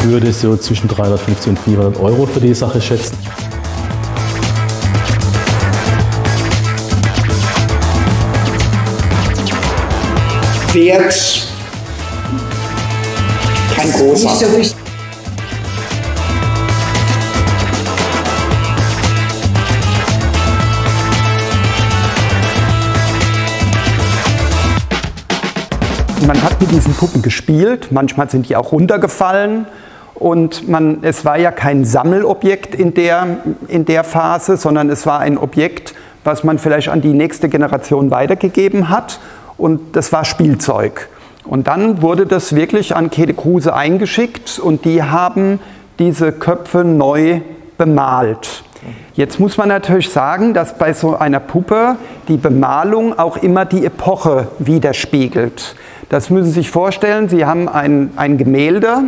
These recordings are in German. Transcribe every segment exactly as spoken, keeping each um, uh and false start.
würde so zwischen dreihundertfünfzig und vierhundert Euro für die Sache schätzen. Wert kein großer. Nicht so wichtig. Man hat mit diesen Puppen gespielt, manchmal sind die auch runtergefallen und man, es war ja kein Sammelobjekt in der, in der Phase, sondern es war ein Objekt, was man vielleicht an die nächste Generation weitergegeben hat und das war Spielzeug. Und dann wurde das wirklich an Käthe Kruse eingeschickt und die haben diese Köpfe neu bemalt. Jetzt muss man natürlich sagen, dass bei so einer Puppe die Bemalung auch immer die Epoche widerspiegelt. Das müssen Sie sich vorstellen, Sie haben ein, ein Gemälde,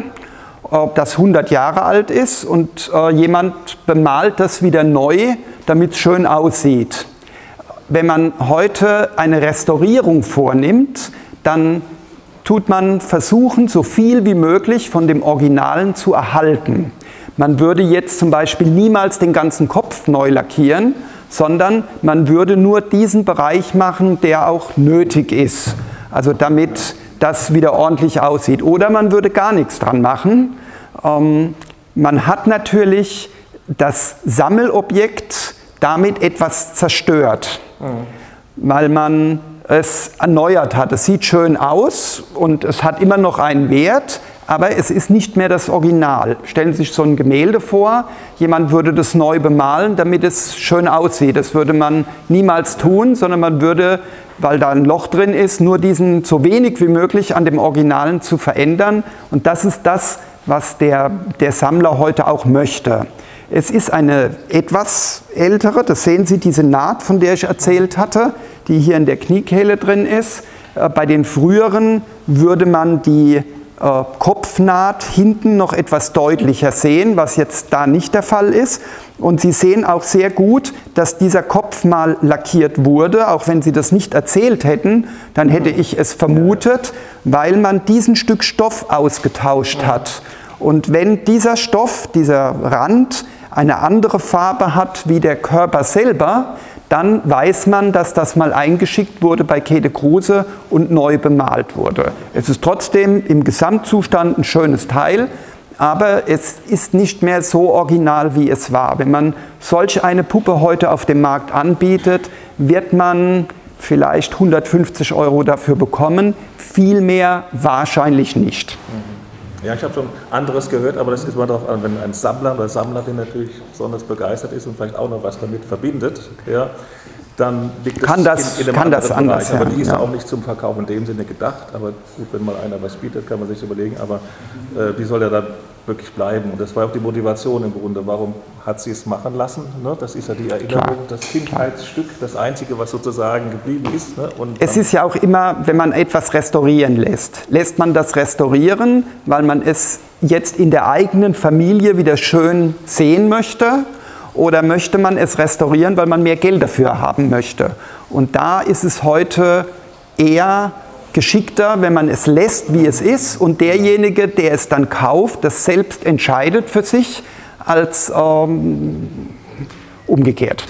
das hundert Jahre alt ist und äh, jemand bemalt das wieder neu, damit es schön aussieht. Wenn man heute eine Restaurierung vornimmt, dann tut man versuchen, so viel wie möglich von dem Originalen zu erhalten. Man würde jetzt zum Beispiel niemals den ganzen Kopf neu lackieren, sondern man würde nur diesen Bereich machen, der auch nötig ist. Also damit das wieder ordentlich aussieht. Oder man würde gar nichts dran machen. Ähm, man hat natürlich das Sammelobjekt damit etwas zerstört, mhm. weil man es erneuert hat. Es sieht schön aus und es hat immer noch einen Wert, aber es ist nicht mehr das Original. Stellen Sie sich so ein Gemälde vor, jemand würde das neu bemalen, damit es schön aussieht. Das würde man niemals tun, sondern man würde, weil da ein Loch drin ist, nur diesen so wenig wie möglich an dem Originalen zu verändern. Und das ist das, was der, der Sammler heute auch möchte. Es ist eine etwas ältere, das sehen Sie, diese Naht, von der ich erzählt hatte, die hier in der Kniekehle drin ist. Bei den früheren würde man die Äh, Kopfnaht hinten noch etwas deutlicher sehen, was jetzt da nicht der Fall ist. Und Sie sehen auch sehr gut, dass dieser Kopf mal lackiert wurde. Auch wenn Sie das nicht erzählt hätten, dann hätte ich es vermutet, weil man diesen Stück Stoff ausgetauscht hat. Und wenn dieser Stoff, dieser Rand, eine andere Farbe hat wie der Körper selber, dann weiß man, dass das mal eingeschickt wurde bei Käthe Kruse und neu bemalt wurde. Es ist trotzdem im Gesamtzustand ein schönes Teil, aber es ist nicht mehr so original, wie es war. Wenn man solch eine Puppe heute auf dem Markt anbietet, wird man vielleicht hundertfünfzig Euro dafür bekommen, viel mehr wahrscheinlich nicht. Ja, ich habe schon anderes gehört, aber das ist mal darauf an, wenn ein Sammler oder Sammlerin natürlich besonders begeistert ist und vielleicht auch noch was damit verbindet, ja, dann liegt kann das, in, in einem kann anderen das anders Bereich. Aber die ist ja. auch nicht zum Verkauf in dem Sinne gedacht, aber gut, wenn mal einer was bietet, kann man sich überlegen, aber äh, die soll ja dann wirklich bleiben. Und das war auch die Motivation im Grunde, warum hat sie es machen lassen, ne? Das ist ja die Erinnerung, Klar. das Kindheitsstück, das Einzige, was sozusagen geblieben ist. Ne? Und es ist ja auch immer, wenn man etwas restaurieren lässt, lässt man das restaurieren, weil man es jetzt in der eigenen Familie wieder schön sehen möchte, oder möchte man es restaurieren, weil man mehr Geld dafür haben möchte. Und da ist es heute eher geschickter, wenn man es lässt, wie es ist, und derjenige, der es dann kauft, das selbst entscheidet für sich, als ähm, umgekehrt.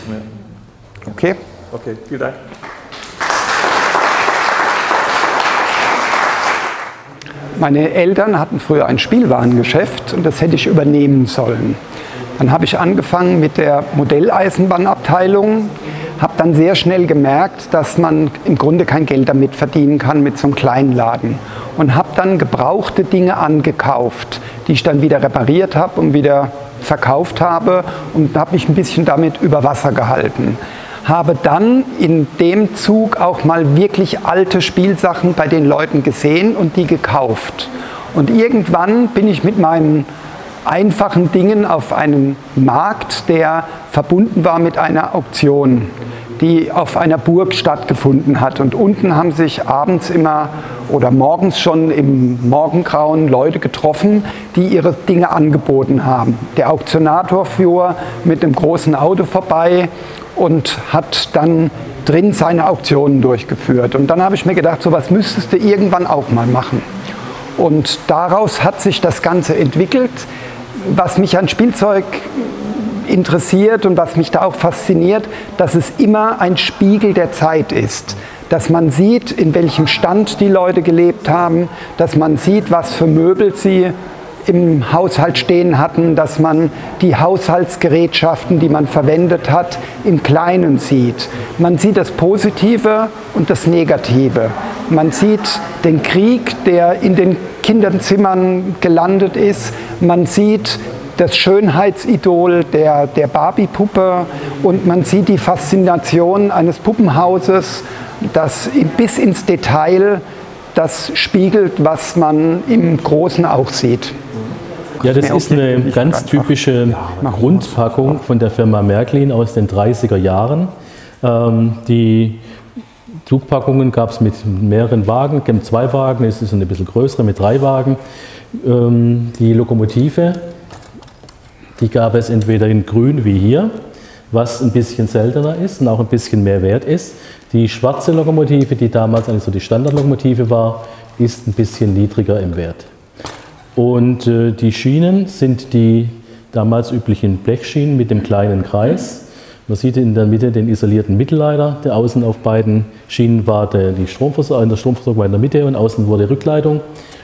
Okay? Okay, vielen Dank. Meine Eltern hatten früher ein Spielwarengeschäft und das hätte ich übernehmen sollen. Dann habe ich angefangen mit der Modelleisenbahnabteilung, habe dann sehr schnell gemerkt, dass man im Grunde kein Geld damit verdienen kann mit so einem kleinen Laden. Und habe dann gebrauchte Dinge angekauft, die ich dann wieder repariert habe und wieder verkauft habe und habe mich ein bisschen damit über Wasser gehalten. Habe dann in dem Zug auch mal wirklich alte Spielsachen bei den Leuten gesehen und die gekauft. Und irgendwann bin ich mit meinen einfachen Dingen auf einen Markt, der verbunden war mit einer Auktion, die auf einer Burg stattgefunden hat. Und unten haben sich abends immer oder morgens schon im Morgengrauen Leute getroffen, die ihre Dinge angeboten haben. Der Auktionator fuhr mit einem großen Auto vorbei und hat dann drin seine Auktionen durchgeführt. Und dann habe ich mir gedacht, so was müsstest du irgendwann auch mal machen. Und daraus hat sich das Ganze entwickelt. Was mich an Spielzeug interessiert und was mich da auch fasziniert, dass es immer ein Spiegel der Zeit ist. Dass man sieht, in welchem Stand die Leute gelebt haben, dass man sieht, was für Möbel sie im Haushalt stehen hatten, dass man die Haushaltsgerätschaften, die man verwendet hat, im Kleinen sieht. Man sieht das Positive und das Negative. Man sieht den Krieg, der in den Kinderzimmern gelandet ist. Man sieht das Schönheitsidol der, der Barbie-Puppe und man sieht die Faszination eines Puppenhauses, das bis ins Detail das spiegelt, was man im Großen auch sieht. Ja, das ist eine ganz typische Grundpackung von der Firma Märklin aus den dreißiger Jahren. Ähm, die Zugpackungen gab es mit mehreren Wagen, es zwei Wagen, es ist eine bisschen größere mit drei Wagen. Ähm, die Lokomotive, die gab es entweder in grün wie hier, was ein bisschen seltener ist und auch ein bisschen mehr wert ist. Die schwarze Lokomotive, die damals eigentlich so die Standardlokomotive war, ist ein bisschen niedriger im Wert. Und äh, die Schienen sind die damals üblichen Blechschienen mit dem kleinen Kreis. Man sieht in der Mitte den isolierten Mittelleiter, der außen auf beiden Schienen war der, die Stromversorgung, der Stromversorgung war in der Mitte und außen wurde Rückleitung.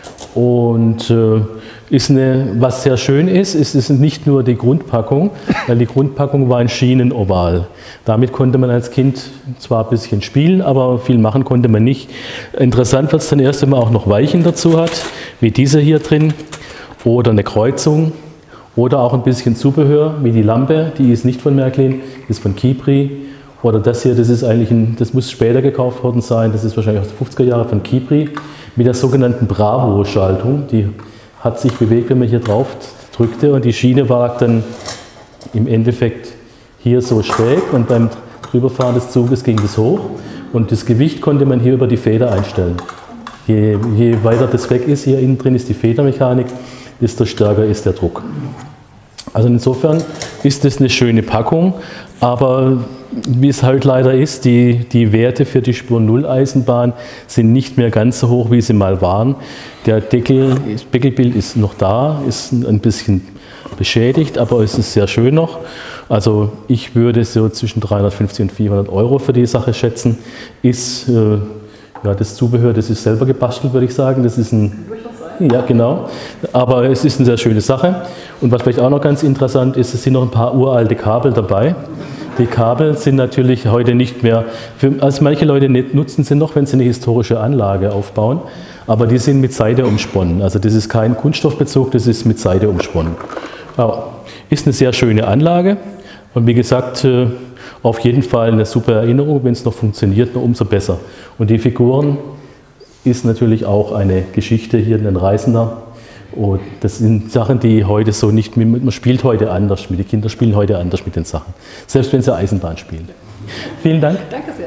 Und äh, ist eine, was sehr schön ist, ist, ist nicht nur die Grundpackung, weil die Grundpackung war ein Schienenoval. Damit konnte man als Kind zwar ein bisschen spielen, aber viel machen konnte man nicht. Interessant wird es dann erst, wenn man auch noch Weichen dazu hat, wie diese hier drin, oder eine Kreuzung, oder auch ein bisschen Zubehör, wie die Lampe, die ist nicht von Märklin, die ist von Kipri. Oder das hier, das ist eigentlich ein, das muss später gekauft worden sein, das ist wahrscheinlich aus den fünfziger Jahren von Kipri, mit der sogenannten Bravo-Schaltung. Die hat sich bewegt, wenn man hier drauf drückte, und die Schiene war dann im Endeffekt hier so schräg und beim Drüberfahren des Zuges ging das hoch und das Gewicht konnte man hier über die Feder einstellen. Je, je weiter das weg ist, hier innen drin ist die Federmechanik, desto stärker ist der Druck. Also insofern ist das eine schöne Packung, aber wie es halt leider ist, die, die Werte für die Spur-Null-Eisenbahn sind nicht mehr ganz so hoch, wie sie mal waren. Der Deckel, das Deckelbild ist noch da, ist ein bisschen beschädigt, aber es ist sehr schön noch. Also ich würde so zwischen dreihundertfünfzig und vierhundert Euro für die Sache schätzen. Ist, äh, ja, das Zubehör, das ist selber gebastelt, würde ich sagen. Das ist ein, ja, genau. Aber es ist eine sehr schöne Sache. Und was vielleicht auch noch ganz interessant ist, es sind noch ein paar uralte Kabel dabei. Die Kabel sind natürlich heute nicht mehr, für, also manche Leute nutzen sie noch, wenn sie eine historische Anlage aufbauen, aber die sind mit Seide umsponnen. Also das ist kein Kunststoffbezug, das ist mit Seide umsponnen. Aber ist eine sehr schöne Anlage und wie gesagt, auf jeden Fall eine super Erinnerung, wenn es noch funktioniert, noch umso besser. Und die Figuren ist natürlich auch eine Geschichte hier, ein Reisender. Und das sind Sachen, die heute so nicht mehr, man spielt heute anders, die Kinder spielen heute anders mit den Sachen, selbst wenn sie Eisenbahn spielen. Vielen Dank. Danke sehr.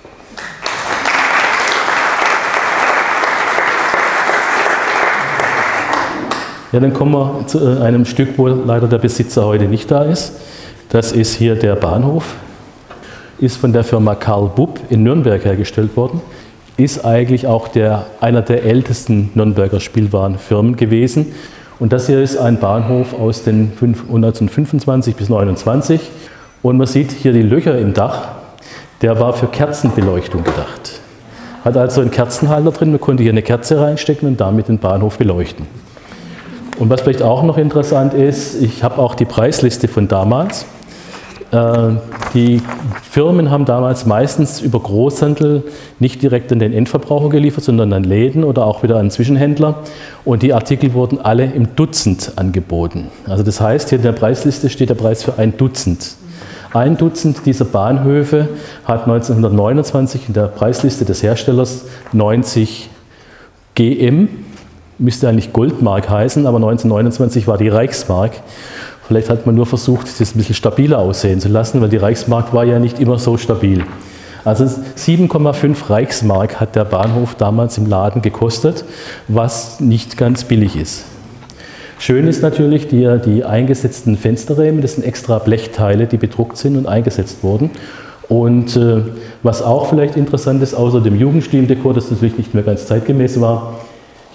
Ja, dann kommen wir zu einem Stück, wo leider der Besitzer heute nicht da ist. Das ist hier der Bahnhof, ist von der Firma Karl Bupp in Nürnberg hergestellt worden. Ist eigentlich auch der, einer der ältesten Nürnberger Spielwarenfirmen gewesen. Und das hier ist ein Bahnhof aus den neunzehnhundertfünfundzwanzig bis neunundzwanzig. Und man sieht hier die Löcher im Dach, der war für Kerzenbeleuchtung gedacht. Hat also einen Kerzenhalter drin, man konnte hier eine Kerze reinstecken und damit den Bahnhof beleuchten. Und was vielleicht auch noch interessant ist, ich habe auch die Preisliste von damals. Die Firmen haben damals meistens über Großhandel nicht direkt an den Endverbraucher geliefert, sondern an Läden oder auch wieder an Zwischenhändler. Und die Artikel wurden alle im Dutzend angeboten. Also das heißt, hier in der Preisliste steht der Preis für ein Dutzend. Ein Dutzend dieser Bahnhöfe hat neunzehnhundertneunundzwanzig in der Preisliste des Herstellers neunzig G M, müsste eigentlich Goldmark heißen, aber neunzehnhundertneunundzwanzig war die Reichsmark. Vielleicht hat man nur versucht, das ein bisschen stabiler aussehen zu lassen, weil die Reichsmark war ja nicht immer so stabil. Also sieben Komma fünf Reichsmark hat der Bahnhof damals im Laden gekostet, was nicht ganz billig ist. Schön ist natürlich die, die eingesetzten Fensterräume, das sind extra Blechteile, die bedruckt sind und eingesetzt wurden. Und äh, was auch vielleicht interessant ist, außer dem Jugendstil-Dekor, das natürlich nicht mehr ganz zeitgemäß war,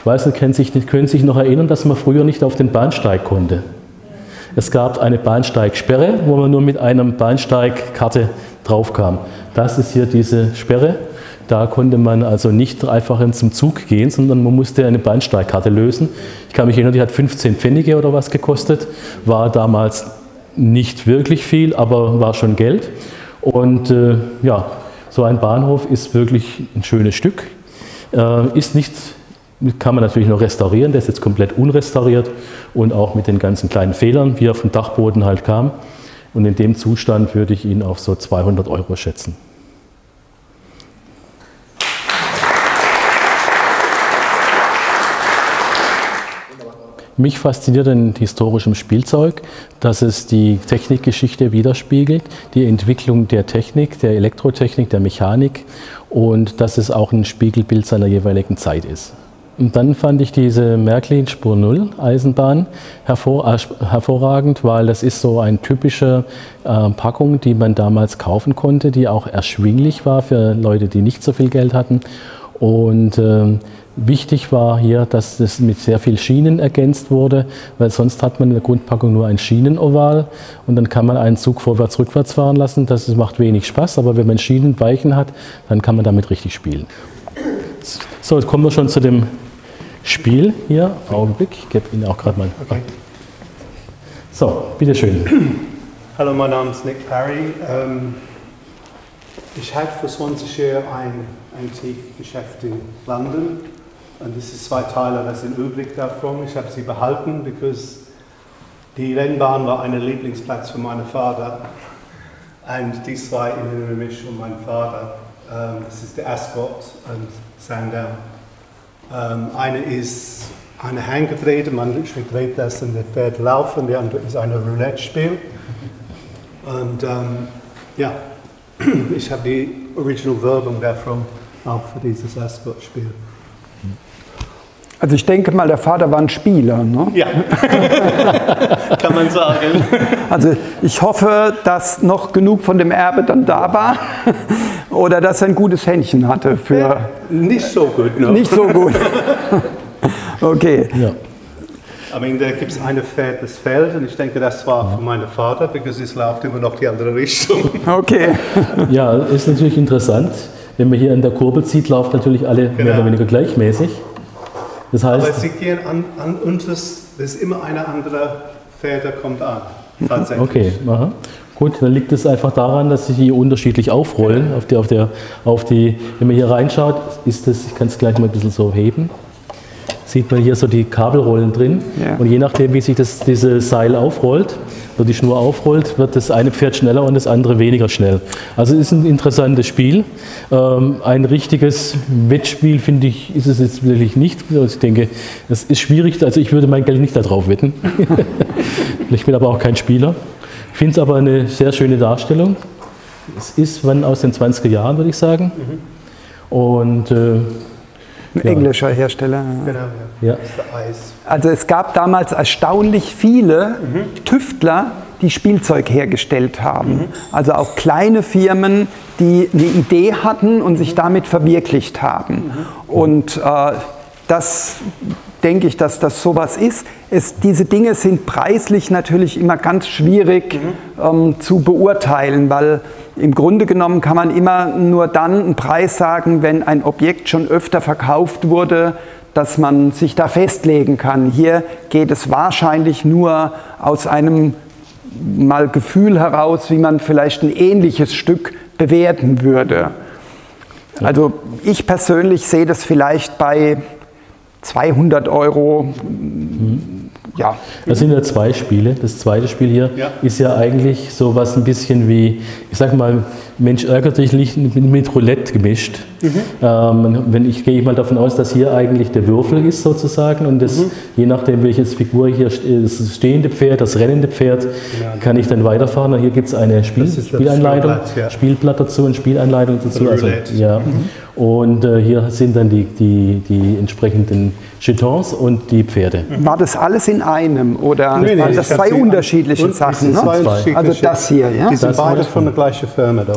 Ich weiß nicht, können sich, können sich noch erinnern, dass man früher nicht auf den Bahnsteig konnte. Es gab eine Bahnsteigsperre, wo man nur mit einer Bahnsteigkarte drauf kam. Das ist hier diese Sperre. Da konnte man also nicht einfach zum Zug gehen, sondern man musste eine Bahnsteigkarte lösen. Ich kann mich erinnern, die hat fünfzehn Pfennige oder was gekostet. War damals nicht wirklich viel, aber war schon Geld. Und äh, ja, so ein Bahnhof ist wirklich ein schönes Stück. Äh, ist nicht, kann man natürlich noch restaurieren, der ist jetzt komplett unrestauriert und auch mit den ganzen kleinen Fehlern, wie er vom Dachboden halt kam. Und in dem Zustand würde ich ihn auf so zweihundert Euro schätzen. Mich fasziniert an historischem Spielzeug, dass es die Technikgeschichte widerspiegelt, die Entwicklung der Technik, der Elektrotechnik, der Mechanik und dass es auch ein Spiegelbild seiner jeweiligen Zeit ist. Und dann fand ich diese Märklin Spur null Eisenbahn hervor, äh, hervorragend, weil das ist so eine typische äh, Packung, die man damals kaufen konnte, die auch erschwinglich war für Leute, die nicht so viel Geld hatten. Und äh, wichtig war hier, dass das mit sehr viel Schienen ergänzt wurde, weil sonst hat man in der Grundpackung nur ein Schienenoval und dann kann man einen Zug vorwärts-rückwärts fahren lassen. Das macht wenig Spaß, aber wenn man Schienenweichen hat, dann kann man damit richtig spielen. So, jetzt kommen wir schon zu dem Spiel hier. Augenblick, ich gebe Ihnen auch gerade mal. Okay. So, bitteschön. Hallo, mein Name ist Nick Parry. Ähm, ich hatte vor zwanzig Jahren ein Antikgeschäft in London und das ist zwei Teile, das sind übrig davon. Ich habe sie behalten, because die Rennbahn war ein Lieblingsplatz für meinen Vater und die zwei erinnern mich um meinen Vater. Um, das ist der Ascot und Sandown. Um, eine ist eine Hängetrete, man dreht das und der Pferd laufen, die andere ist ein Roulette-Spiel. Und um, ja, ich habe die Original Werbung davon auch für dieses Ascot-Spiel. Also ich denke mal, der Vater war ein Spieler, ne? Ja, kann man sagen. Also ich hoffe, dass noch genug von dem Erbe dann da war oder dass er ein gutes Händchen hatte für... Ja, nicht so gut, ne? Nicht so gut. Okay. Ja. I mean, da gibt es eine Pferd, das fällt und ich denke, das war von meinem Vater, weil es läuft immer noch die andere Richtung. Okay. Ja, ist natürlich interessant. Wenn man hier an der Kurbel zieht, laufen natürlich alle genau. mehr oder weniger gleichmäßig. Das heißt, aber sie gehen an, an uns, das ist immer eine andere Pferd, der kommt an. Tatsächlich. Okay, aha. Gut, dann liegt es einfach daran, dass sich die unterschiedlich aufrollen. Auf die, auf der, auf die, wenn man hier reinschaut, ist das, ich kann es gleich mal ein bisschen so heben, sieht man hier so die Kabelrollen drin. Ja. Und je nachdem, wie sich das, diese Seil aufrollt, oder die Schnur aufrollt, wird das eine Pferd schneller und das andere weniger schnell. Also es ist ein interessantes Spiel. Ähm, ein richtiges Wettspiel, finde ich, ist es jetzt wirklich nicht. Ich denke, es ist schwierig, also ich würde mein Geld nicht darauf wetten. Ich bin aber auch kein Spieler. Ich finde es aber eine sehr schöne Darstellung. Es ist wann aus den zwanziger Jahren, würde ich sagen. Mhm. Und äh, ein ja. englischer Hersteller. Genau, ja. Ja. Also es gab damals erstaunlich viele mhm. Tüftler, die Spielzeug hergestellt haben. Mhm. Also auch kleine Firmen, die eine Idee hatten und sich damit verwirklicht haben. Mhm. Und äh, das denke ich, dass das sowas ist. Es, diese Dinge sind preislich natürlich immer ganz schwierig mhm. ähm, zu beurteilen, weil im Grunde genommen kann man immer nur dann einen Preis sagen, wenn ein Objekt schon öfter verkauft wurde, dass man sich da festlegen kann. Hier geht es wahrscheinlich nur aus einem mal Gefühl heraus, wie man vielleicht ein ähnliches Stück bewerten würde. Also ich persönlich sehe das vielleicht bei zweihundert Euro. Mhm. Ja. Das sind ja zwei Spiele. Das zweite Spiel hier ja. ist ja eigentlich so was ein bisschen wie, ich sag mal, Mensch ärgert dich mit Roulette gemischt. Mhm. Ähm, wenn ich gehe mal davon aus, dass hier eigentlich der Würfel ist sozusagen und das, mhm. je nachdem welches Figur hier das stehende Pferd, das rennende Pferd, ja, kann ich dann weiterfahren. Und hier gibt es eine Spiel, Spielanleitung, Spielblatt, ja. Spielblatt dazu und Spielanleitung dazu. Also, ja. Mhm. Und äh, hier sind dann die, die, die entsprechenden Jetons und die Pferde. War das alles in einem oder nee, nee, waren das zwei unterschiedliche Sachen? Ne? Zwei also das hier, ja? Die sind beide von der gleichen Firma da.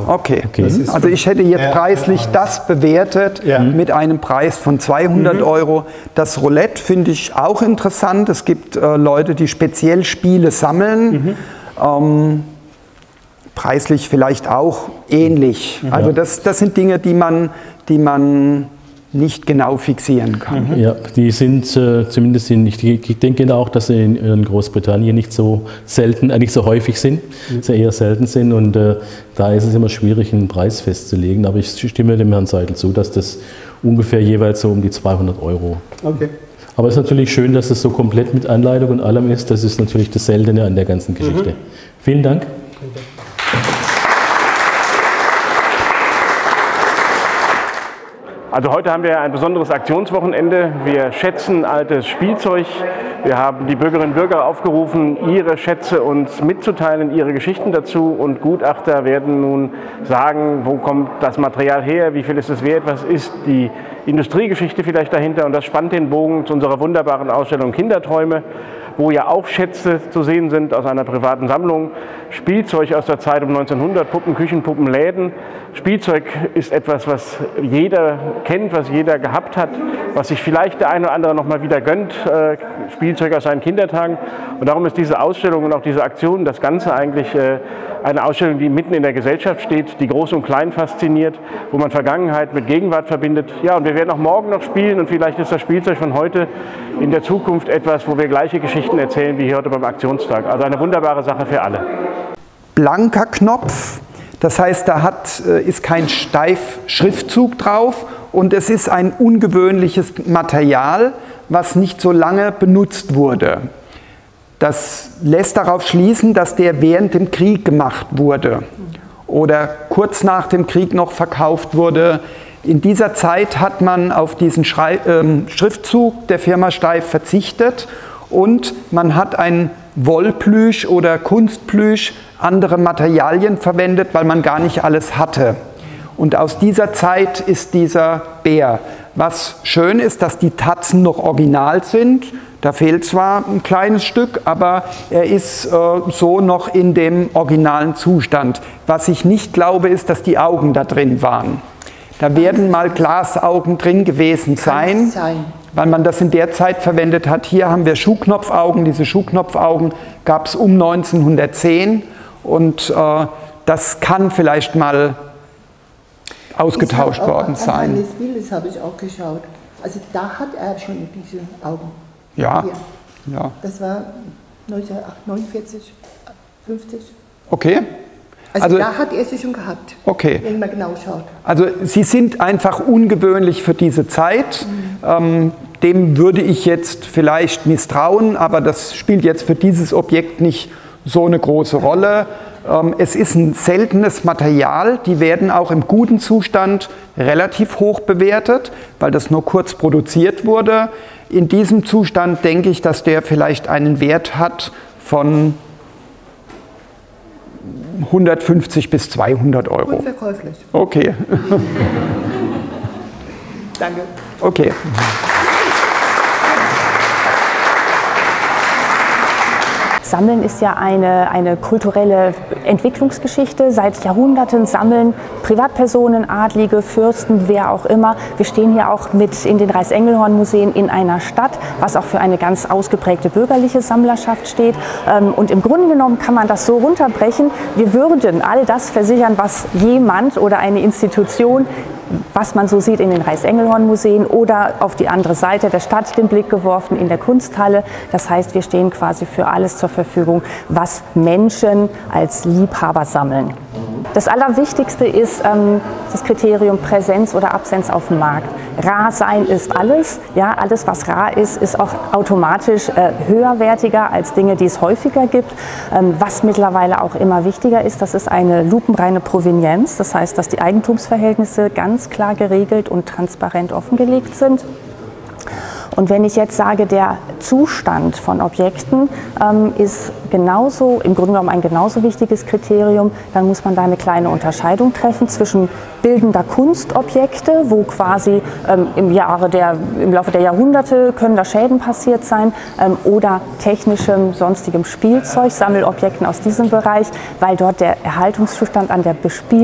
Okay. okay. Also ich hätte jetzt ja, preislich ja, das bewertet ja. mit einem Preis von zweihundert mhm. Euro. Das Roulette finde ich auch interessant. Es gibt äh, Leute, die speziell Spiele sammeln. Mhm. Ähm, preislich vielleicht auch ähnlich. Mhm. Also das, das sind Dinge, die man, die man nicht genau fixieren kann. Ja, die sind äh, zumindest in, ich, ich denke auch, dass sie in, in Großbritannien nicht so selten, äh, nicht so häufig sind, mhm. sie eher selten sind und äh, da ist es immer schwierig, einen Preis festzulegen. Aber ich stimme dem Herrn Seidel zu, dass das ungefähr jeweils so um die zweihundert Euro. Okay. Aber es ist natürlich schön, dass es so komplett mit Anleitung und allem ist. Das ist natürlich das Seltene an der ganzen Geschichte. Mhm. Vielen Dank. Okay. Also heute haben wir ein besonderes Aktionswochenende. Wir schätzen altes Spielzeug. Wir haben die Bürgerinnen und Bürger aufgerufen, ihre Schätze uns mitzuteilen, ihre Geschichten dazu. Und Gutachter werden nun sagen, wo kommt das Material her, wie viel ist es wert, was ist die Industriegeschichte vielleicht dahinter. Und das spannt den Bogen zu unserer wunderbaren Ausstellung Kinderträume, wo ja auch Schätze zu sehen sind aus einer privaten Sammlung. Spielzeug aus der Zeit um neunzehnhundert, Puppen, Küchen, Puppen, Läden. Spielzeug ist etwas, was jeder kennt, was jeder gehabt hat, was sich vielleicht der eine oder andere noch mal wieder gönnt, äh, Spielzeug aus seinen Kindertagen. Und darum ist diese Ausstellung und auch diese Aktion, das Ganze eigentlich äh, eine Ausstellung, die mitten in der Gesellschaft steht, die Groß und Klein fasziniert, wo man Vergangenheit mit Gegenwart verbindet. Ja, und wir werden auch morgen noch spielen und vielleicht ist das Spielzeug von heute in der Zukunft etwas, wo wir gleiche Geschichten erzählen wie hier heute beim Aktionstag. Also eine wunderbare Sache für alle. Blanker Knopf, das heißt, da hat, ist kein Steif-Schriftzug drauf und es ist ein ungewöhnliches Material, was nicht so lange benutzt wurde. Das lässt darauf schließen, dass der während dem Krieg gemacht wurde oder kurz nach dem Krieg noch verkauft wurde. In dieser Zeit hat man auf diesen Schrei äh, Schriftzug der Firma Steif verzichtet und man hat ein Wollplüsch oder Kunstplüsch, andere Materialien verwendet, weil man gar nicht alles hatte. Und aus dieser Zeit ist dieser Bär. Was schön ist, dass die Tatzen noch original sind. Da fehlt zwar ein kleines Stück, aber er ist äh, so noch in dem originalen Zustand. Was ich nicht glaube, ist, dass die Augen da drin waren. Da werden mal Glasaugen drin gewesen sein, weil man das in der Zeit verwendet hat. Hier haben wir Schuhknopfaugen. Diese Schuhknopfaugen gab es um neunzehnhundertzehn und äh, das kann vielleicht mal ausgetauscht worden sein. Das Bild, das habe ich auch geschaut. Also da hat er schon diese Augen. Ja, Hier. ja. Das war neunzehnhundertneunundvierzig, fünfzig. Okay. Also, also da hat er sie schon gehabt, okay. wenn man genau schaut. Also sie sind einfach ungewöhnlich für diese Zeit. Mhm. Ähm, dem würde ich jetzt vielleicht misstrauen, aber das spielt jetzt für dieses Objekt nicht so eine große Rolle. Ähm, es ist ein seltenes Material, die werden auch im guten Zustand relativ hoch bewertet, weil das nur kurz produziert wurde. In diesem Zustand denke ich, dass der vielleicht einen Wert hat von hundertfünfzig bis zweihundert Euro. Unverkäuflich. Okay. Danke. Okay. Sammeln ist ja eine, eine kulturelle Entwicklungsgeschichte. Seit Jahrhunderten sammeln Privatpersonen, Adlige, Fürsten, wer auch immer. Wir stehen hier auch mit in den Reichsengelhorn-Museen in einer Stadt, was auch für eine ganz ausgeprägte bürgerliche Sammlerschaft steht. Und im Grunde genommen kann man das so runterbrechen. Wir würden all das versichern, was jemand oder eine Institution, was man so sieht in den Reichsengelhorn-Museen oder auf die andere Seite der Stadt den Blick geworfen in der Kunsthalle. Das heißt, wir stehen quasi für alles zur Verfügung, was Menschen als Liebhaber sammeln. Das Allerwichtigste ist ähm, das Kriterium Präsenz oder Absenz auf dem Markt. Rar sein ist alles. Ja, alles, was rar ist, ist auch automatisch äh, höherwertiger als Dinge, die es häufiger gibt. Ähm, was mittlerweile auch immer wichtiger ist, das ist eine lupenreine Provenienz. Das heißt, dass die Eigentumsverhältnisse ganz klar geregelt und transparent offengelegt sind. Und wenn ich jetzt sage, der Zustand von Objekten ähm, ist genauso, im Grunde genommen ein genauso wichtiges Kriterium, dann muss man da eine kleine Unterscheidung treffen zwischen bildender Kunstobjekte, wo quasi ähm, im, Jahre der, im Laufe der Jahrhunderte können da Schäden passiert sein, ähm, oder technischem, sonstigem Spielzeug, Sammelobjekten aus diesem Bereich, weil dort der Erhaltungszustand an der bespielbaren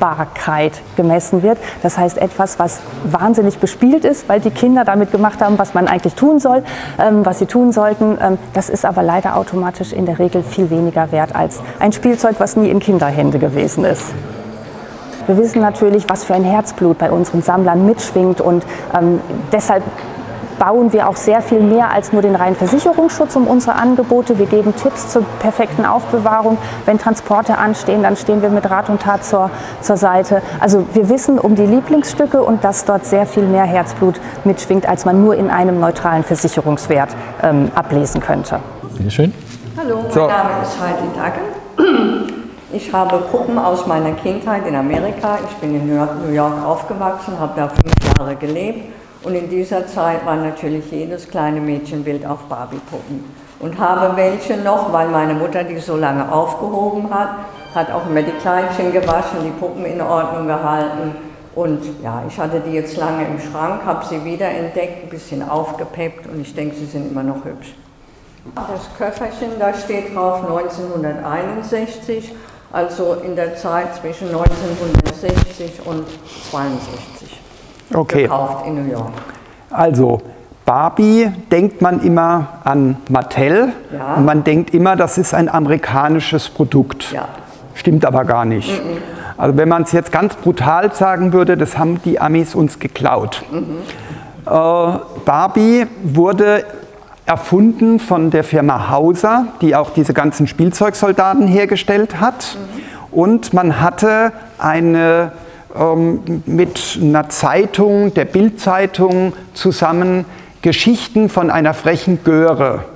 Machbarkeit gemessen wird. Das heißt etwas, was wahnsinnig bespielt ist, weil die Kinder damit gemacht haben, was man eigentlich tun soll, ähm, was sie tun sollten. Ähm, das ist aber leider automatisch in der Regel viel weniger wert als ein Spielzeug, was nie in Kinderhände gewesen ist. Wir wissen natürlich, was für ein Herzblut bei unseren Sammlern mitschwingt und ähm, deshalb bauen wir auch sehr viel mehr als nur den reinen Versicherungsschutz um unsere Angebote. Wir geben Tipps zur perfekten Aufbewahrung. Wenn Transporte anstehen, dann stehen wir mit Rat und Tat zur, zur Seite. Also wir wissen um die Lieblingsstücke und dass dort sehr viel mehr Herzblut mitschwingt, als man nur in einem neutralen Versicherungswert ähm, ablesen könnte. Bitte schön. Hallo, mein So. Name ist Heidi Daggen. Ich habe Puppen aus meiner Kindheit in Amerika. Ich bin in New York aufgewachsen, habe da fünf Jahre gelebt. Und in dieser Zeit war natürlich jedes kleine Mädchenbild auf Barbie-Puppen. Und habe welche noch, weil meine Mutter die so lange aufgehoben hat, hat auch immer die Kleinchen gewaschen, die Puppen in Ordnung gehalten. Und ja, ich hatte die jetzt lange im Schrank, habe sie wiederentdeckt, ein bisschen aufgepeppt und ich denke, sie sind immer noch hübsch. Das Köfferchen, da steht drauf neunzehnhunderteinundsechzig, also in der Zeit zwischen neunzehnhundertsechzig und zweiundsechzig. Okay. Gekauft in New York. Also Barbie denkt man immer an Mattel, Ja. und man denkt immer, das ist ein amerikanisches Produkt. Ja. Stimmt aber gar nicht. Mhm. Also wenn man es jetzt ganz brutal sagen würde, das haben die Amis uns geklaut. Mhm. Äh, Barbie wurde erfunden von der Firma Hauser, die auch diese ganzen Spielzeugsoldaten hergestellt hat. Mhm. Und man hatte eine mit einer Zeitung, der Bild-Zeitung zusammen Geschichten von einer frechen Göre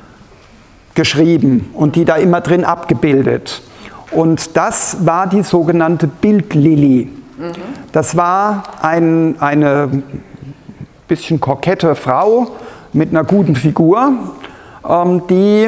geschrieben und die da immer drin abgebildet. Und das war die sogenannte Bildlilly. Mhm. Das war ein, eine bisschen kokette Frau mit einer guten Figur, ähm, die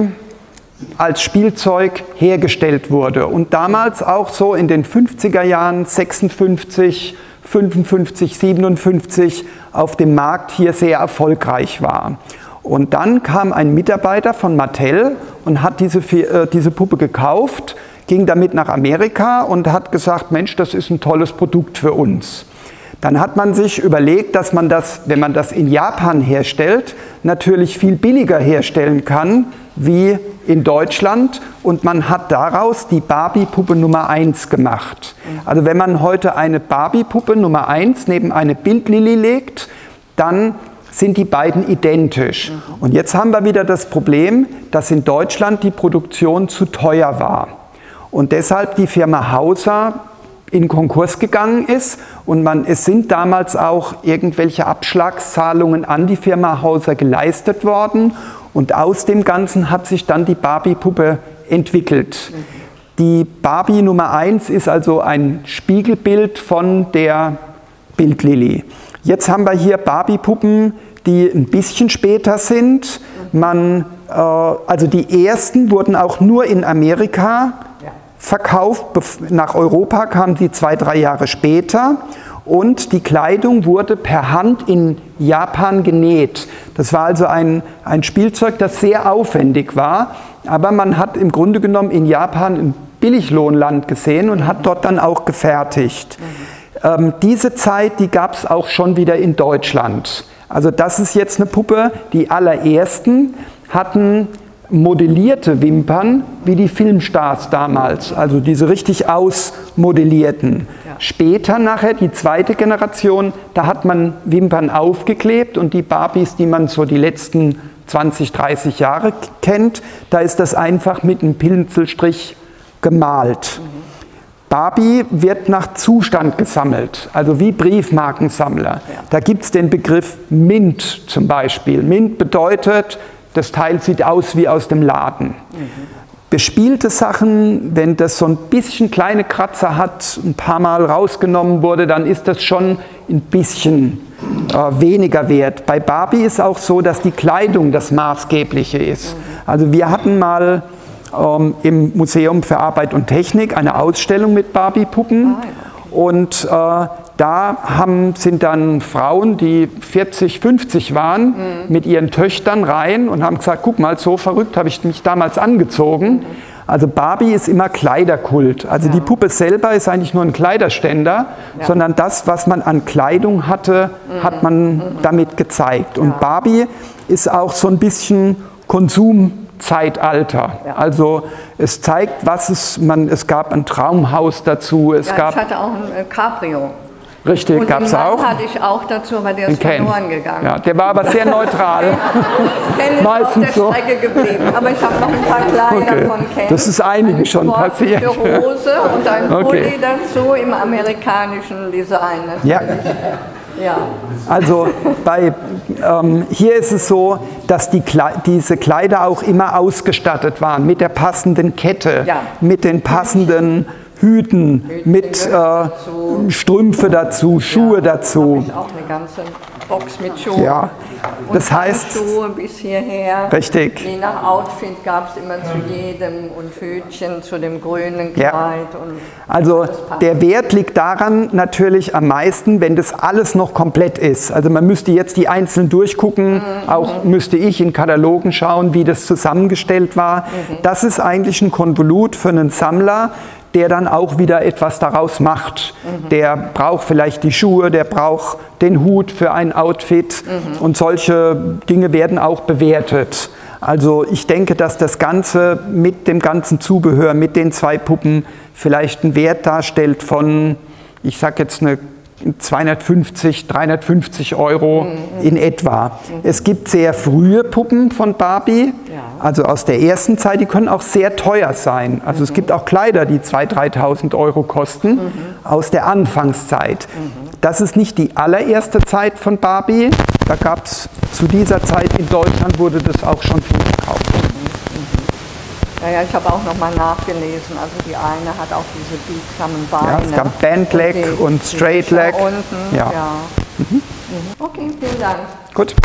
als Spielzeug hergestellt wurde und damals auch so in den fünfziger Jahren, sechsundfünfzig, fünfundfünfzig, siebenundfünfzig auf dem Markt hier sehr erfolgreich war. Und dann kam ein Mitarbeiter von Mattel und hat diese, äh, diese Puppe gekauft, ging damit nach Amerika und hat gesagt, Mensch, das ist ein tolles Produkt für uns. Dann hat man sich überlegt, dass man das, wenn man das in Japan herstellt, natürlich viel billiger herstellen kann wie in Deutschland, und man hat daraus die Barbie-Puppe Nummer eins gemacht. Also wenn man heute eine Barbie-Puppe Nummer eins neben eine Bildlilly legt, dann sind die beiden identisch. Und jetzt haben wir wieder das Problem, dass in Deutschland die Produktion zu teuer war und deshalb die Firma Hauser in Konkurs gegangen ist, und man, es sind damals auch irgendwelche Abschlagszahlungen an die Firma Hauser geleistet worden, und aus dem Ganzen hat sich dann die Barbie-Puppe entwickelt. Die Barbie Nummer eins ist also ein Spiegelbild von der Bildlilly. Jetzt haben wir hier Barbie-Puppen, die ein bisschen später sind. Man, äh, also die ersten wurden auch nur in Amerika verkauft. Nach Europa kamen sie zwei, drei Jahre später. Und die Kleidung wurde per Hand in Japan genäht. Das war also ein, ein Spielzeug, das sehr aufwendig war. Aber man hat im Grunde genommen in Japan ein Billiglohnland gesehen und hat dort dann auch gefertigt. Mhm. Ähm, diese Zeit, die gab es auch schon wieder in Deutschland. Also das ist jetzt eine Puppe, die allerersten hatten modellierte Wimpern, wie die Filmstars damals, also diese richtig ausmodellierten. Ja. Später nachher, die zweite Generation, da hat man Wimpern aufgeklebt, und die Barbies, die man so die letzten zwanzig, dreißig Jahre kennt, da ist das einfach mit einem Pinselstrich gemalt. Mhm. Barbie wird nach Zustand gesammelt, also wie Briefmarkensammler. Ja. Da gibt es den Begriff Mint zum Beispiel. Mint bedeutet, das Teil sieht aus wie aus dem Laden. Mhm. Bespielte Sachen, wenn das so ein bisschen kleine Kratzer hat, ein paar Mal rausgenommen wurde, dann ist das schon ein bisschen äh, weniger wert. Bei Barbie ist auch so, dass die Kleidung das Maßgebliche ist. Mhm. Also wir hatten mal ähm, im Museum für Arbeit und Technik eine Ausstellung mit Barbie-Puppen. Ah, ja. Und äh, da haben, sind dann Frauen, die vierzig, fünfzig waren, mhm. mit ihren Töchtern rein und haben gesagt, guck mal, so verrückt habe ich mich damals angezogen. Mhm. Also Barbie ist immer Kleiderkult. Also ja. die Puppe selber ist eigentlich nur ein Kleiderständer, ja. sondern das, was man an Kleidung hatte, mhm. hat man mhm. damit gezeigt. Und ja. Barbie ist auch so ein bisschen Konsumzeitalter. Ja. Also es zeigt, was es, man, es gab ein Traumhaus dazu. Es ja, gab, ich hatte auch ein Cabrio. Richtig, gab es auch. Den hatte ich auch dazu, aber der ist verloren gegangen. Ja, der war aber sehr neutral. Ken ist Meistens auf der so. Strecke geblieben, aber ich habe noch ein paar Kleider okay. von Ken. Das ist einigen schon passiert. Eine Hose und ein okay. Pulli dazu im amerikanischen Design. Ja. Ja. Also bei, ähm, hier ist es so, dass die Kle diese Kleider auch immer ausgestattet waren mit der passenden Kette, ja. mit den passenden Hüten, mit äh, Strümpfe dazu, Schuhe ja, dazu. Ich auch eine ganze Box mit Schuhen. Ja. Das und heißt, Schuhe bis hierher. Richtig. Je nach Outfit gab es immer zu jedem und Hütchen zu dem grünen Kleid. Ja. Und also der Wert liegt daran natürlich am meisten, wenn das alles noch komplett ist. Also man müsste jetzt die einzeln durchgucken, mhm. auch müsste ich in Katalogen schauen, wie das zusammengestellt war. Mhm. Das ist eigentlich ein Konvolut für einen Sammler, der dann auch wieder etwas daraus macht. Mhm. Der braucht vielleicht die Schuhe, der braucht den Hut für ein Outfit mhm. und solche Dinge werden auch bewertet. Also ich denke, dass das Ganze mit dem ganzen Zubehör, mit den zwei Puppen vielleicht einen Wert darstellt von, ich sage jetzt eine zweihundertfünfzig, dreihundertfünfzig Euro mhm. in etwa. Mhm. Es gibt sehr frühe Puppen von Barbie, ja. also aus der ersten Zeit, die können auch sehr teuer sein. Also mhm. es gibt auch Kleider, die zweitausend, dreitausend Euro kosten, mhm. aus der Anfangszeit. Mhm. Das ist nicht die allererste Zeit von Barbie. Da gab es zu dieser Zeit in Deutschland, wurde das auch schon viel verkauft. Ja, ja, ich habe auch noch mal nachgelesen. Also die eine hat auch diese biegsamen Beine. Ja, es gab Bandleg und, die, und Straight Leg. Unten. Ja. Ja. Mhm. Okay, vielen Dank. Gut.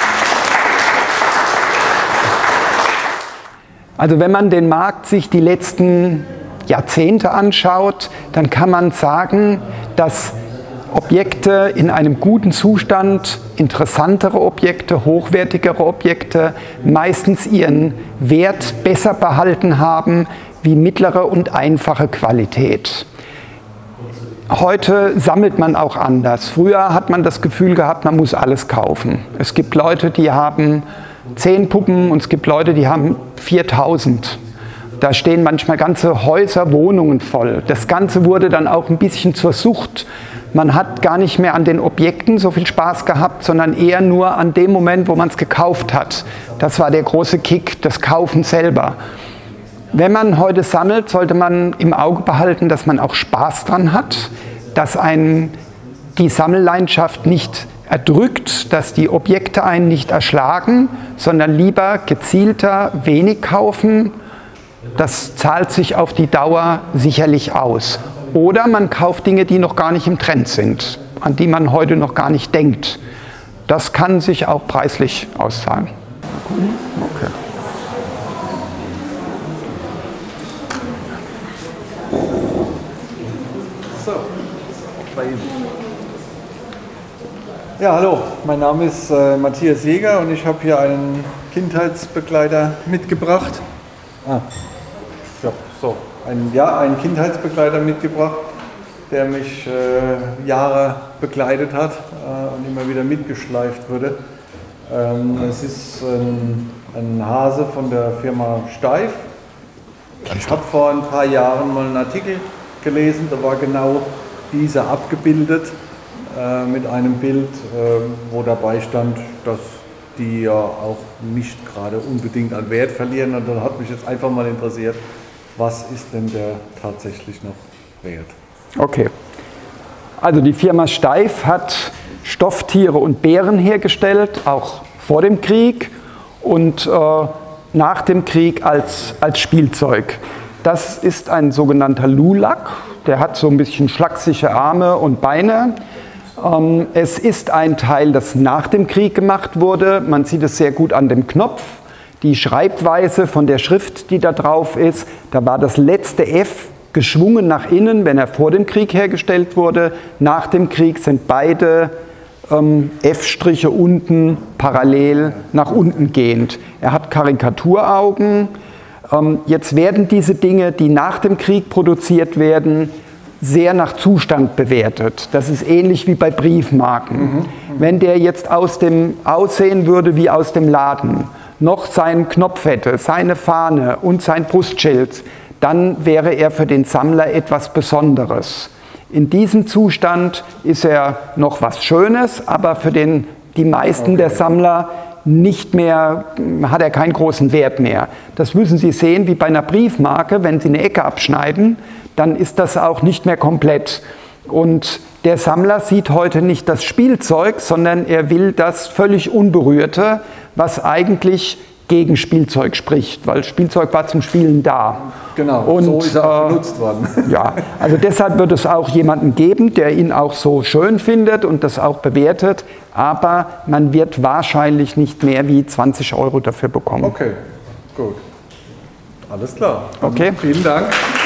Also wenn man den Markt sich die letzten Jahrzehnte anschaut, dann kann man sagen, dass Objekte in einem guten Zustand, interessantere Objekte, hochwertigere Objekte meistens ihren Wert besser behalten haben wie mittlere und einfache Qualität. Heute sammelt man auch anders. Früher hat man das Gefühl gehabt, man muss alles kaufen. Es gibt Leute, die haben zehn Puppen und es gibt Leute, die haben viertausend. Da stehen manchmal ganze Häuser, Wohnungen voll. Das Ganze wurde dann auch ein bisschen zur Sucht. Man hat gar nicht mehr an den Objekten so viel Spaß gehabt, sondern eher nur an dem Moment, wo man es gekauft hat. Das war der große Kick, das Kaufen selber. Wenn man heute sammelt, sollte man im Auge behalten, dass man auch Spaß dran hat, dass einen die Sammelleidenschaft nicht erdrückt, dass die Objekte einen nicht erschlagen, sondern lieber gezielter wenig kaufen. Das zahlt sich auf die Dauer sicherlich aus. Oder man kauft Dinge, die noch gar nicht im Trend sind, an die man heute noch gar nicht denkt. Das kann sich auch preislich auszahlen. Okay. So, bei Ihnen. Ja, hallo, mein Name ist äh, Matthias Jäger und ich habe hier einen Kindheitsbegleiter mitgebracht. Ah, ja, so. Ein, ja, einen Kindheitsbegleiter mitgebracht, der mich äh, Jahre begleitet hat äh, und immer wieder mitgeschleift wurde. Ähm, es ist ein, ein Hase von der Firma Steif. Ich habe vor ein paar Jahren mal einen Artikel gelesen, da war genau dieser abgebildet äh, mit einem Bild, äh, wo dabei stand, dass die ja auch nicht gerade unbedingt an Wert verlieren. Und dann hat mich jetzt einfach mal interessiert, was ist denn der tatsächlich noch wert? Okay, also die Firma Steif hat Stofftiere und Bären hergestellt, auch vor dem Krieg und äh, nach dem Krieg als, als Spielzeug. Das ist ein sogenannter Lulak, der hat so ein bisschen schlaksige Arme und Beine. Ähm, es ist ein Teil, das nach dem Krieg gemacht wurde, man sieht es sehr gut an dem Knopf. Die Schreibweise von der Schrift, die da drauf ist, da war das letzte F geschwungen nach innen, wenn er vor dem Krieg hergestellt wurde. Nach dem Krieg sind beide ähm, F-Striche unten parallel nach unten gehend. Er hat Karikaturaugen. Ähm, jetzt werden diese Dinge, die nach dem Krieg produziert werden, sehr nach Zustand bewertet. Das ist ähnlich wie bei Briefmarken. Mhm. Wenn der jetzt aus dem aussehen würde wie aus dem Laden, noch seinen Knopf hätte, seine Fahne und sein Brustschild, dann wäre er für den Sammler etwas Besonderes. In diesem Zustand ist er noch was Schönes, aber für den, die meisten okay. der Sammler nicht mehr, hat er keinen großen Wert mehr. Das müssen Sie sehen, wie bei einer Briefmarke, wenn Sie eine Ecke abschneiden, dann ist das auch nicht mehr komplett. Und der Sammler sieht heute nicht das Spielzeug, sondern er will das völlig Unberührte, was eigentlich gegen Spielzeug spricht, weil Spielzeug war zum Spielen da. Genau, und, so ist er auch äh, benutzt worden. Ja, also deshalb wird es auch jemanden geben, der ihn auch so schön findet und das auch bewertet, aber man wird wahrscheinlich nicht mehr wie zwanzig Euro dafür bekommen. Okay, gut. Alles klar. Okay. Vielen Dank.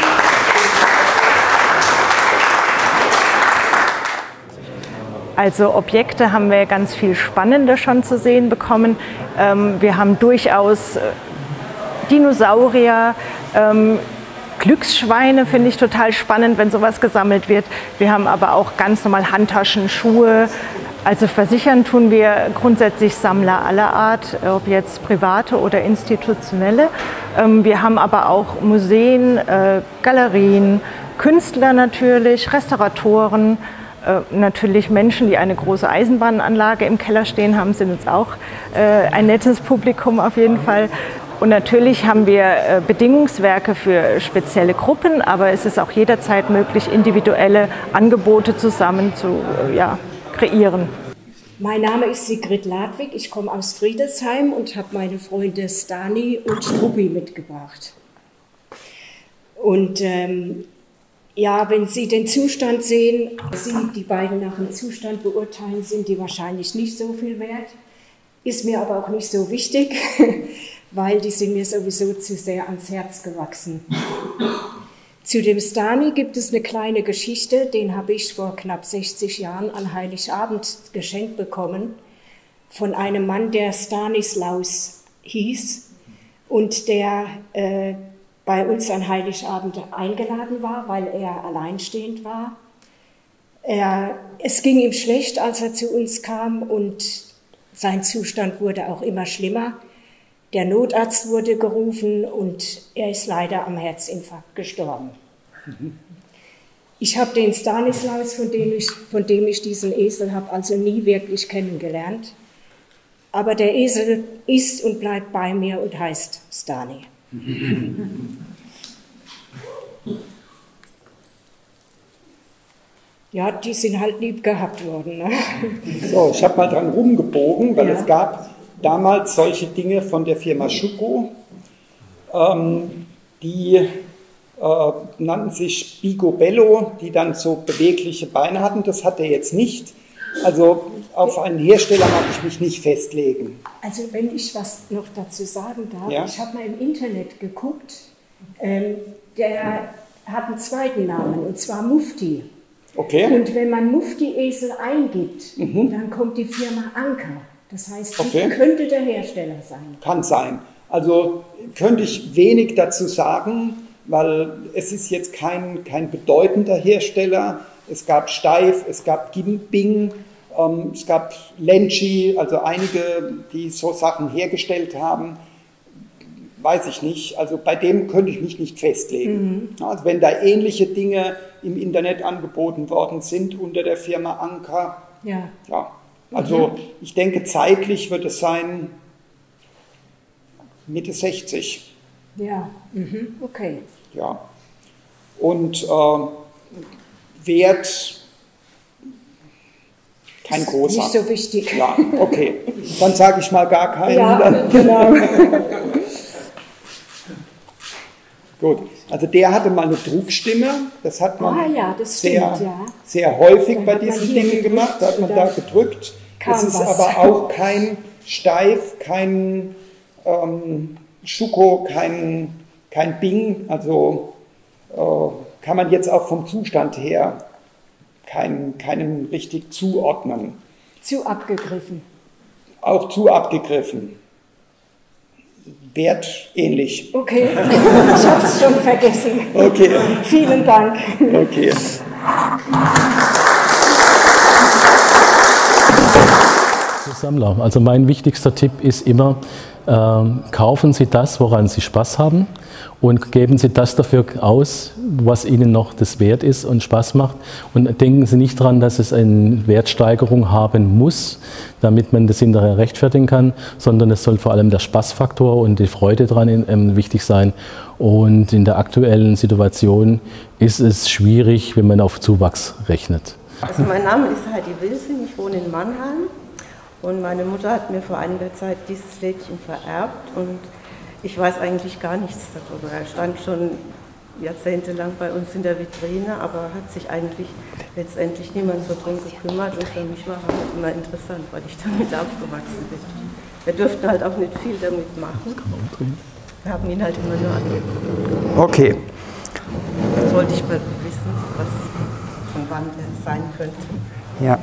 Also Objekte haben wir ganz viel Spannende schon zu sehen bekommen. Ähm, wir haben durchaus äh, Dinosaurier, ähm, Glücksschweine finde ich total spannend, wenn sowas gesammelt wird. Wir haben aber auch ganz normal Handtaschen, Schuhe. Also versichern tun wir grundsätzlich Sammler aller Art, ob jetzt private oder institutionelle. Ähm, wir haben aber auch Museen, äh, Galerien, Künstler natürlich, Restauratoren. Äh, natürlich Menschen, die eine große Eisenbahnanlage im Keller stehen haben, sind uns auch äh, ein nettes Publikum auf jeden Fall. Und natürlich haben wir äh, Bedingungswerke für spezielle Gruppen, aber es ist auch jederzeit möglich, individuelle Angebote zusammen zu äh, ja, kreieren. Mein Name ist Sigrid Ladwig, ich komme aus Friedrichshain und habe meine Freunde Stani und Struppi mitgebracht. Und ähm, ja, wenn Sie den Zustand sehen, Sie die beiden nach dem Zustand beurteilen, sind die wahrscheinlich nicht so viel wert. Ist mir aber auch nicht so wichtig, weil die sind mir sowieso zu sehr ans Herz gewachsen. Zu dem Stani gibt es eine kleine Geschichte, den habe ich vor knapp sechzig Jahren an Heiligabend geschenkt bekommen von einem Mann, der Stanislaus hieß und der äh, bei uns an Heiligabend eingeladen war, weil er alleinstehend war. Er, es ging ihm schlecht, als er zu uns kam und sein Zustand wurde auch immer schlimmer. Der Notarzt wurde gerufen und er ist leider am Herzinfarkt gestorben. Ich habe den Stanislaus, von dem ich, von dem ich diesen Esel habe, also nie wirklich kennengelernt. Aber der Esel ist und bleibt bei mir und heißt Stani. Ja, die sind halt lieb gehabt worden. Ne? So, ich habe mal dran rumgebogen, weil ja. es gab damals solche Dinge von der Firma Schuko, ähm, die äh, nannten sich Picobello, die dann so bewegliche Beine hatten. Das hat er jetzt nicht. Also auf einen Hersteller mag ich mich nicht festlegen. Also wenn ich was noch dazu sagen darf, ja? ich habe mal im Internet geguckt, ähm, der hat einen zweiten Namen, und zwar Mufti. Okay. Und wenn man Mufti-Esel eingibt, mhm. dann kommt die Firma Anker. Das heißt, okay. könnte der Hersteller sein. Kann sein. Also könnte ich wenig dazu sagen, weil es ist jetzt kein, kein bedeutender Hersteller. Es gab Steif, es gab Bing, ähm, es gab Lenchi, also einige, die so Sachen hergestellt haben. Weiß ich nicht. Also bei dem könnte ich mich nicht festlegen. Mhm. Also wenn da ähnliche Dinge im Internet angeboten worden sind unter der Firma Anker, ja. ja. Also mhm. ich denke, zeitlich wird es sein Mitte sechzig. Ja, mhm. okay. Ja. Und äh, Wert kein großer. Nicht so wichtig. Ja, okay. Dann sage ich mal gar keinen. Ja, genau. Gut, also der hatte mal eine Trugstimme, das hat man ah, ja, das sehr, stimmt, ja. sehr häufig dann bei diesen Dingen gemacht, da hat man da gedrückt. Es ist was. aber auch kein Steif, kein ähm, Schuko, kein, kein Bing, also äh, kann man jetzt auch vom Zustand her keinen, keinen richtig zuordnen. Zu abgegriffen. Auch zu abgegriffen. wertähnlich. Okay, ich habe es schon vergessen. Okay. Vielen Dank. Okay. Sammler. Also mein wichtigster Tipp ist immer, äh, kaufen Sie das, woran Sie Spaß haben, und geben Sie das dafür aus, was Ihnen noch das wert ist und Spaß macht. Und denken Sie nicht daran, dass es eine Wertsteigerung haben muss, damit man das hinterher rechtfertigen kann, sondern es soll vor allem der Spaßfaktor und die Freude daran ähm, wichtig sein. Und in der aktuellen Situation ist es schwierig, wenn man auf Zuwachs rechnet. Also mein Name ist Heidi Wilson, ich wohne in Mannheim. Und meine Mutter hat mir vor einiger Zeit dieses Lädchen vererbt und ich weiß eigentlich gar nichts darüber. Er stand schon jahrzehntelang bei uns in der Vitrine, aber hat sich eigentlich letztendlich niemand so drum gekümmert. Und für mich war es immer interessant, weil ich damit aufgewachsen bin. Wir durften halt auch nicht viel damit machen. Wir haben ihn halt immer nur angeguckt. Okay. Jetzt wollte ich mal wissen, was von wann er sein könnte. Ja.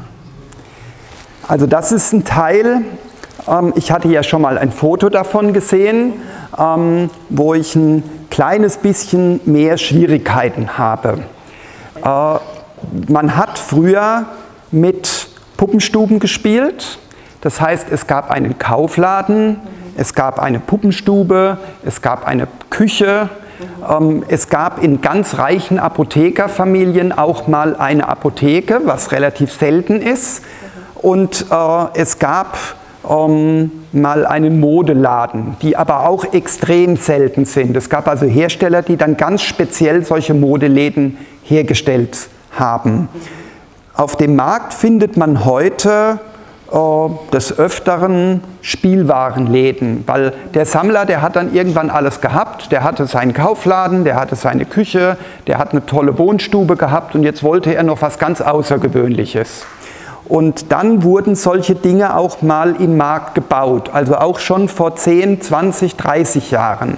Also das ist ein Teil, ähm, ich hatte ja schon mal ein Foto davon gesehen, ähm, wo ich ein kleines bisschen mehr Schwierigkeiten habe. Äh, man hat früher mit Puppenstuben gespielt, das heißt, es gab einen Kaufladen, es gab eine Puppenstube, es gab eine Küche, ähm, es gab in ganz reichen Apothekerfamilien auch mal eine Apotheke, was relativ selten ist. Und äh, es gab ähm, mal einen Modeladen, die aber auch extrem selten sind. Es gab also Hersteller, die dann ganz speziell solche Modeläden hergestellt haben. Auf dem Markt findet man heute äh, des Öfteren Spielwarenläden, weil der Sammler, der hat dann irgendwann alles gehabt. Der hatte seinen Kaufladen, der hatte seine Küche, der hat eine tolle Wohnstube gehabt und jetzt wollte er noch was ganz Außergewöhnliches. Und dann wurden solche Dinge auch mal im Markt gebaut, also auch schon vor zehn, zwanzig, dreißig Jahren.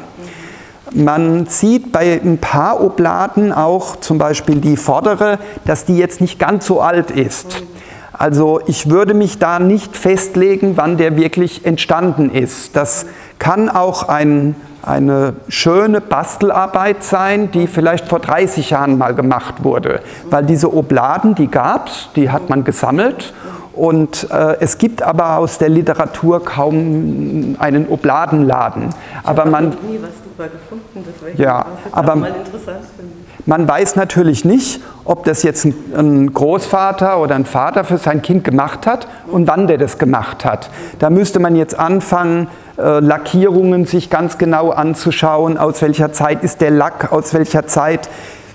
Man sieht bei ein paar Obladen auch, zum Beispiel die vordere, dass die jetzt nicht ganz so alt ist. Also ich würde mich da nicht festlegen, wann der wirklich entstanden ist. Das kann auch ein, eine schöne Bastelarbeit sein, die vielleicht vor dreißig Jahren mal gemacht wurde. Weil diese Obladen, die gab es, die hat man gesammelt. Und äh, es gibt aber aus der Literatur kaum einen Obladenladen. Aber man, ich habe nie was drüber gefunden, deswegen ja, war es jetzt aber auch mal interessant für mich. Man weiß natürlich nicht, ob das jetzt ein, ein Großvater oder ein Vater für sein Kind gemacht hat und wann der das gemacht hat. Da müsste man jetzt anfangen, äh, Lackierungen sich ganz genau anzuschauen, aus welcher Zeit ist der Lack, aus welcher Zeit.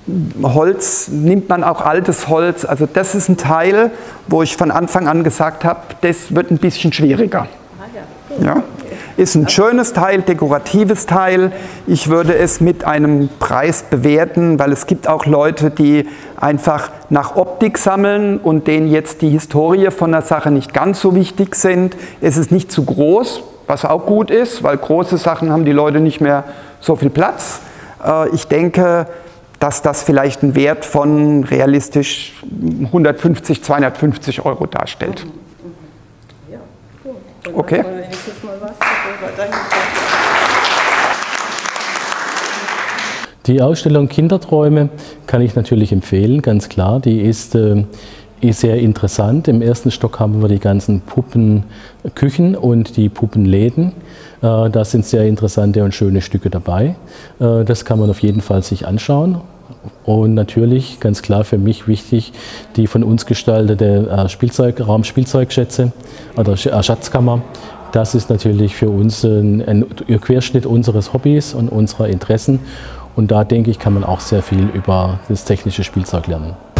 Holz, nimmt man auch altes Holz. Also das ist ein Teil, wo ich von Anfang an gesagt habe, das wird ein bisschen schwieriger. Ja. Ist ein schönes Teil, dekoratives Teil. Ich würde es mit einem Preis bewerten, weil es gibt auch Leute, die einfach nach Optik sammeln und denen jetzt die Historie von der Sache nicht ganz so wichtig sind. Es ist nicht zu groß, was auch gut ist, weil große Sachen haben die Leute nicht mehr so viel Platz. Ich denke, dass das vielleicht einen Wert von realistisch hundertfünfzig, zweihundertfünfzig Euro darstellt. Ja, gut. Okay. Die Ausstellung Kinderträume kann ich natürlich empfehlen, ganz klar. Die ist, äh, ist sehr interessant. Im ersten Stock haben wir die ganzen Puppenküchen und die Puppenläden. Äh, da sind sehr interessante und schöne Stücke dabei. Äh, das kann man auf jeden Fall sich anschauen. Und natürlich, ganz klar für mich wichtig, die von uns gestaltete äh, Spielzeug, Raumspielzeugschätze oder äh, Schatzkammer. Das ist natürlich für uns ein, ein Querschnitt unseres Hobbys und unserer Interessen. Und da denke ich, kann man auch sehr viel über das technische Spielzeug lernen.